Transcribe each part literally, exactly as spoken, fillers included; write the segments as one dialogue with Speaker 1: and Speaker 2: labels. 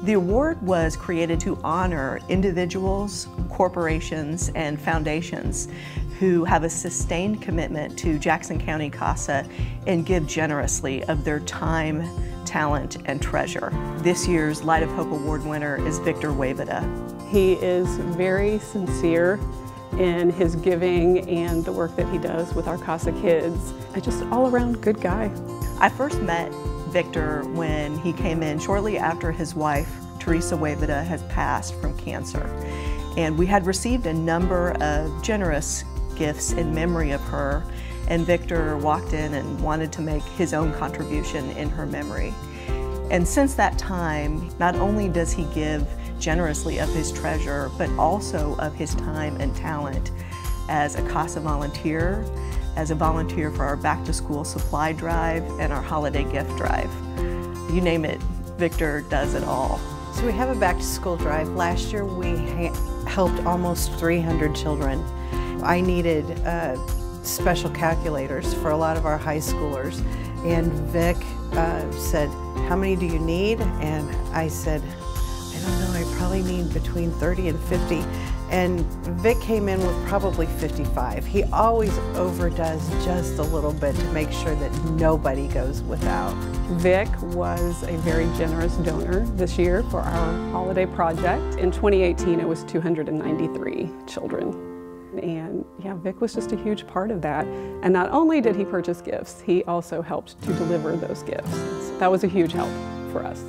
Speaker 1: The award was created to honor individuals, corporations, and foundations who have a sustained commitment to Jackson County CASA and give generously of their time, talent, and treasure. This year's Light of Hope Award winner is Victor Wavada.
Speaker 2: He is very sincere in his giving and the work that he does with our CASA kids. A just all-around good guy.
Speaker 1: I first met Victor when he came in shortly after his wife, Teresa Wavada, has passed from cancer. And we had received a number of generous gifts in memory of her, and Victor walked in and wanted to make his own contribution in her memory. And since that time, not only does he give generously of his treasure, but also of his time and talent as a CASA volunteer, as a volunteer for our back to school supply drive and our holiday gift drive. You name it, Victor does it all.
Speaker 3: So we have a back to school drive. Last year we helped almost three hundred children. I needed uh, special calculators for a lot of our high schoolers, and Vic uh, said, "How many do you need?" And I said, "I don't know, I probably need between thirty and fifty. And Vic came in with probably fifty-five. He always overdoes just a little bit to make sure that nobody goes without.
Speaker 2: Vic was a very generous donor this year for our holiday project. In twenty eighteen, it was two hundred ninety-three children. And yeah, Vic was just a huge part of that. And not only did he purchase gifts, he also helped to deliver those gifts. So that was a huge help for us.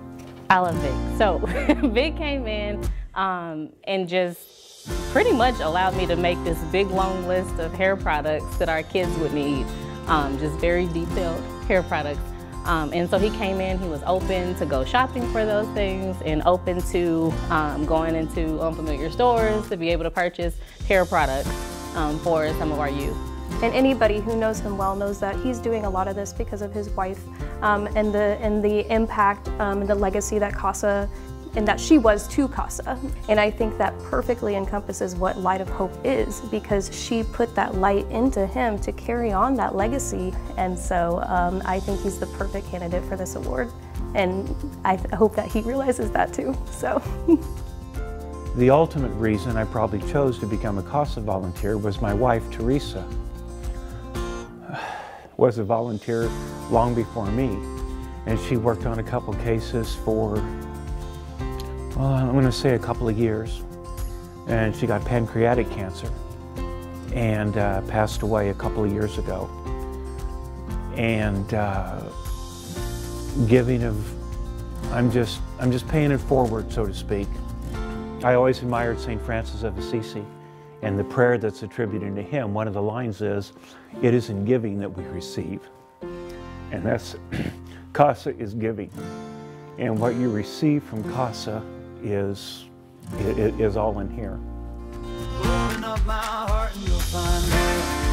Speaker 4: I love Vic. So Vic came in um, and just pretty much allowed me to make this big long list of hair products that our kids would need, um, just very detailed hair products. Um, and so he came in, he was open to go shopping for those things and open to um, going into unfamiliar stores to be able to purchase hair products um, for some of our youth.
Speaker 5: And anybody who knows him well knows that he's doing a lot of this because of his wife um, and the and the impact um, and the legacy that CASA and that she was to CASA. And I think that perfectly encompasses what Light of Hope is, because she put that light into him to carry on that legacy. And so um, I think he's the perfect candidate for this award. And I hope that he realizes that too, so.
Speaker 6: The ultimate reason I probably chose to become a CASA volunteer was my wife, Teresa, was a volunteer long before me. And she worked on a couple cases for, well, I'm going to say a couple of years. And she got pancreatic cancer and uh, passed away a couple of years ago. And uh, giving of, I'm just, I'm just paying it forward, so to speak. I always admired Saint Francis of Assisi, and the prayer that's attributed to him, one of the lines is, "It is in giving that we receive." And that's, CASA is giving. And what you receive from CASA is, is, is all in here.
Speaker 7: Open up my heart and you'll find me.